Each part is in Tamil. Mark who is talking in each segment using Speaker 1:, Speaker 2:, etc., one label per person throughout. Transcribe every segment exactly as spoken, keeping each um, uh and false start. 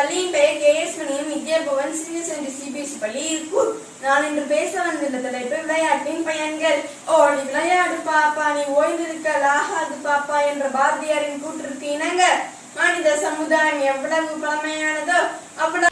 Speaker 1: பள்ளியின் பெயர் K S Maniam Vidyabhavan senior secondary CBSE பள்ளி இருக்கூர். நான் இன்று பேச வந்துள்ள தலைப்பு விளையாட்டின் பயன்கள். ஓடி விளையாடு பாப்பா, நீ ஓய்ந்திருக்கல் ஆகாது பாப்பா என்ற பாரதியாரின் கூற்றிற்கு இணங்க மனித சமுதாயம் எவ்வளவு பழமையானதோ அவ்வளவு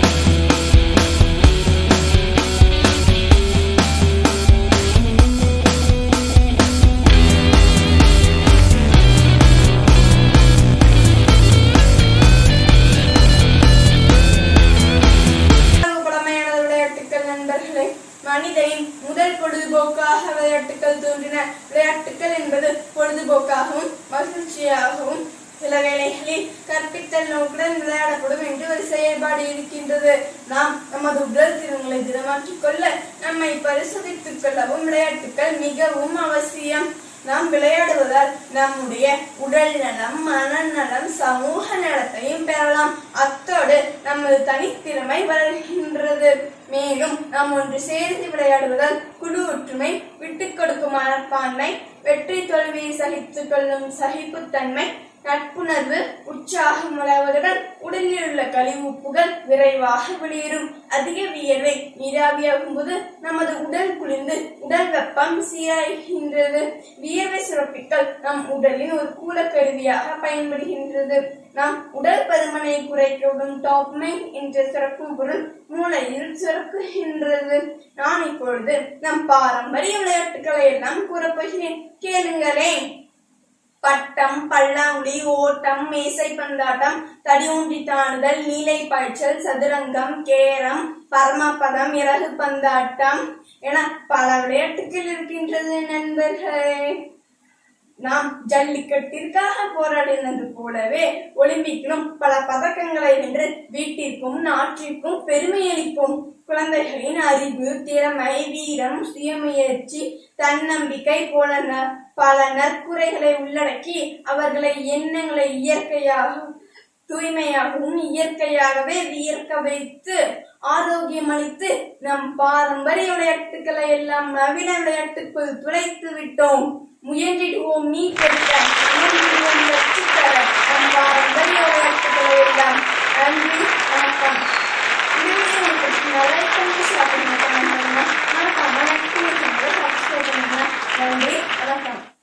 Speaker 1: மனிதனின் முதல் பொழுதுபோக்காக விளையாட்டுகள் தோன்றின. விளையாட்டுகள் என்பது பொழுதுபோக்காகவும் மகிழ்ச்சியாகவும் சில வேளைகளில் கற்பித்தல் நோக்குடன் விளையாடப்படும் என்று ஒரு செயல்பாடு இருக்கின்றது. நாம் நமது உடல் திறன்களை திடமாக்கிக் கொள்ள, நம்மை பரிசோதித்துக் கொள்ளவும் விளையாட்டுகள் மிகவும் அவசியம். நாம் விளையாடுவதால் நம்முடைய உடல் நலம், மனநலம், சமூக நலத்தையும் பெறலாம். அத்தோடு நமது தனித்திறமை வளர்கின்றது. மேலும் நாம் ஒன்று சேர்ந்து விளையாடுவதால் குழு ஒற்றுமை, விட்டுக் கொடுக்கும் மனப்பான்மை, வெற்றி தோல்வியை சகித்துக் கொள்ளும் சகிப்புத்தன்மை, நட்புணர்வு, உற்சாகம் வளர்வதுடன் உடலில் உள்ள கழிவுப்புகள் விரைவாக வெளியேறும். அதிக வியர்வை நீராவியாகும் போது நமது உடல் குளிர்ந்து உடல் வெப்பம் சீராகின்றது. வியர்வை சுரப்பிகள் நம் உடலின் ஒரு கூலக்கருவியாக பயன்படுகின்றது. நாம் உடல் பருமனை குறைக்கவும் டாப்மைன் என்ற சுரக்கும் பொருள் மூளையில் சுரக்குகின்றது. நான் இப்பொழுது நம் பாரம்பரிய விளையாட்டுகளை எல்லாம் கூறப்போகிறேன், கேளுங்களேன். பட்டம், பல்லாங்குழி, ஓட்டம், மேசை பந்தாட்டம், தடி ஊன்றி தாண்டுதல், நீலை பாய்ச்சல், சதுரங்கம், கேரம், பரமபதம், இறகு பந்தாட்டம் என பல விளையாட்டுகள் இருக்கின்றது நண்பர்களே. நாம் ஜல்லிக்கட்டிற்காக போராடினது போலவே ஒலிம்பிக்கிலும் பல பதக்கங்களை வென்று வீட்டிற்கும் நாட்டிற்கும் பெருமையளிப்போம். குழந்தைகளின் அறிவு, திறமை, வீரம், சுயமுயற்சி, தன்னம்பிக்கை போல பல நற்குறைகளை உள்ளடக்கி அவர்களை எண்ணங்களை இயற்கையாகவும் தூய்மையாகவும் இயற்கையாகவே வியர்க்க வைத்து ஆரோக்கியம் அளித்து நம் பாரம்பரிய விளையாட்டுகளை எல்லாம் நவீன விளையாட்டுக்குள் துளைத்து விட்டோம். முயன்றிடுவோம் நீ கொடுத்த வெற்றி பெற நம் பாரம்பரிய விளையாட்டுகளை எல்லாம். நன்றி, வணக்கம். நன்றி, வணக்கம்.